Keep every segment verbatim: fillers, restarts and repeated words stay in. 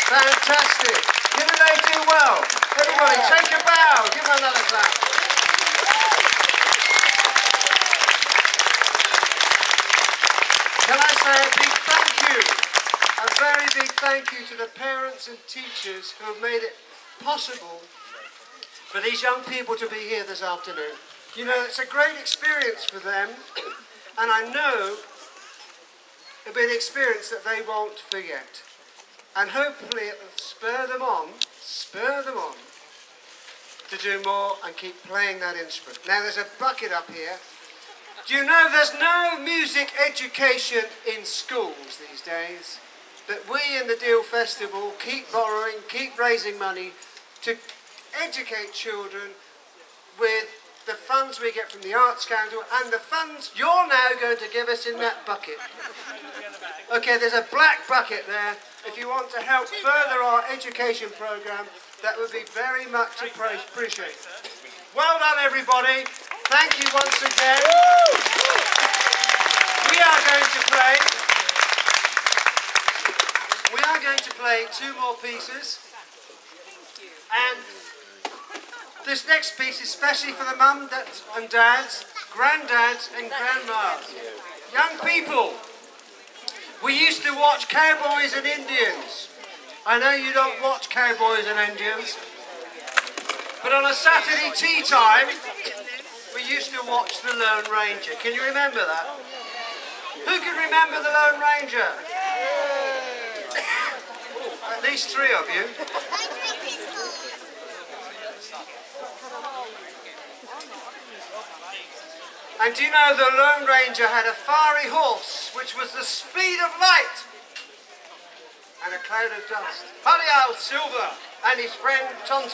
Fantastic. Didn't they do well? Everybody, take a bow. Give them another clap. Can I say a big thank you, a very big thank you to the parents and teachers who have made it possible for these young people to be here this afternoon. You know, it's a great experience for them, and I know it'll be an experience that they won't forget. And hopefully it will spur them on, spur them on to do more and keep playing that instrument. Now there's a bucket up here. Do you know there's no music education in schools these days? But we in the Deal Festival keep borrowing, keep raising money to educate children with the funds we get from the Arts Council and the funds you're now going to give us in that bucket. Okay, there's a black bucket there. If you want to help further our education programme, that would be very much appreciated. Well done, everybody. Thank you once again. We are going to play. We are going to play two more pieces. And this next piece is especially for the mum and dads, granddads and grandmas. Young people, we used to watch Cowboys and Indians. I know you don't watch Cowboys and Indians, but on a Saturday tea time, we used to watch The Lone Ranger. Can you remember that? Who can remember The Lone Ranger? At least three of you. And do you know the Lone Ranger had a fiery horse, which was the speed of light, and a cloud of dust. Holly Owl Silver and his friend Tonto.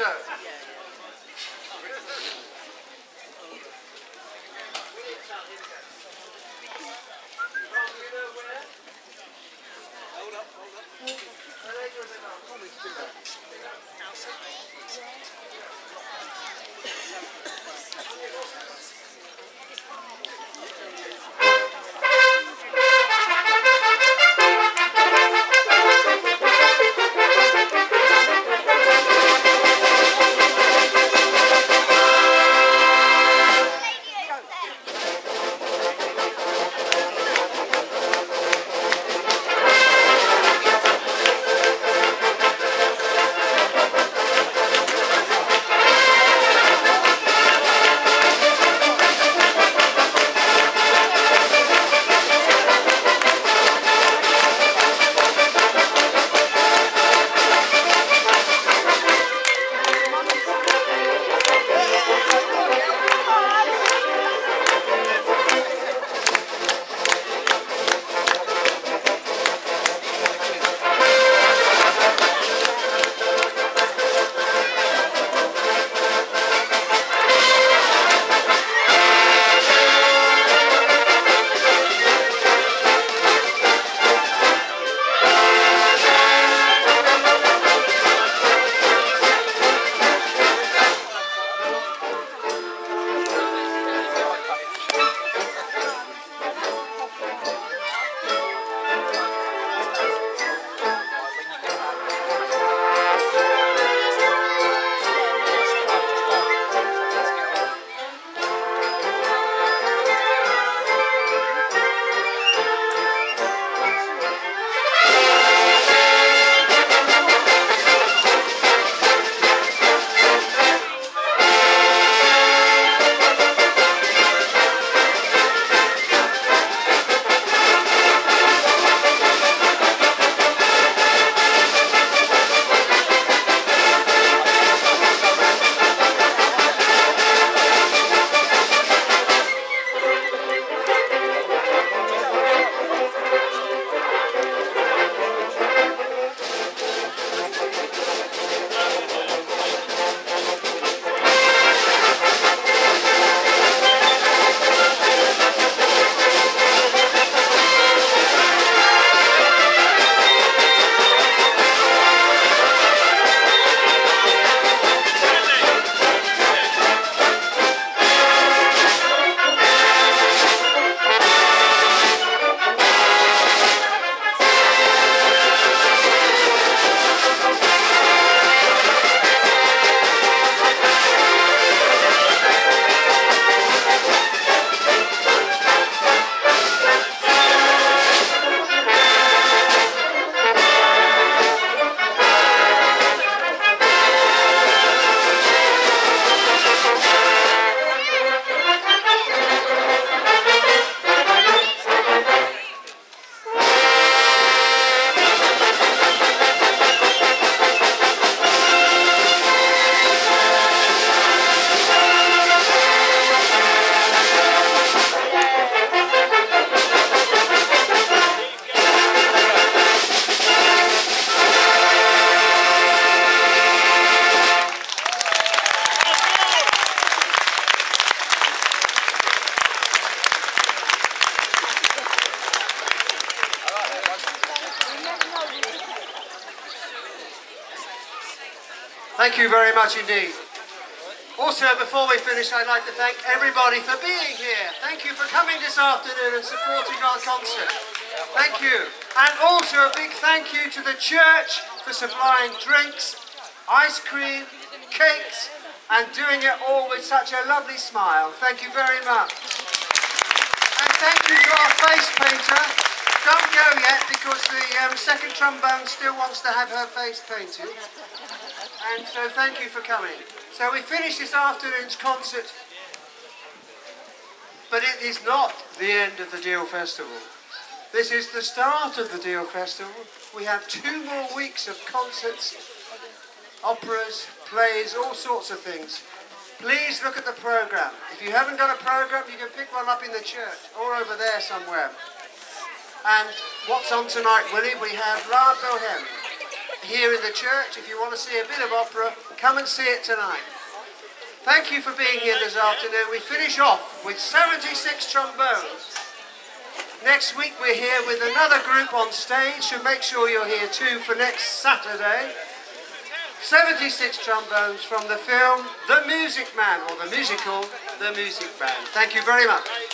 Thank you very much indeed. Also, before we finish, I'd like to thank everybody for being here. Thank you for coming this afternoon and supporting our concert. Thank you. And also a big thank you to the church for supplying drinks, ice cream, cakes, and doing it all with such a lovely smile. Thank you very much. And thank you to our face painter. Don't go yet because the um, second trombone still wants to have her face painted. And so thank you for coming. So we finish this afternoon's concert, but it is not the end of the Deal Festival. This is the start of the Deal Festival. We have two more weeks of concerts, operas, plays, all sorts of things. Please look at the programme. If you haven't got a programme, you can pick one up in the church or over there somewhere. And what's on tonight, Willie? We have La Bohème here in the church. If you want to see a bit of opera, come and see it tonight. Thank you for being here this afternoon. We finish off with seventy-six trombones. Next week we're here with another group on stage, so make sure you're here too for next Saturday. seventy-six trombones from the film The Music Man, or the musical The Music Man. Thank you very much.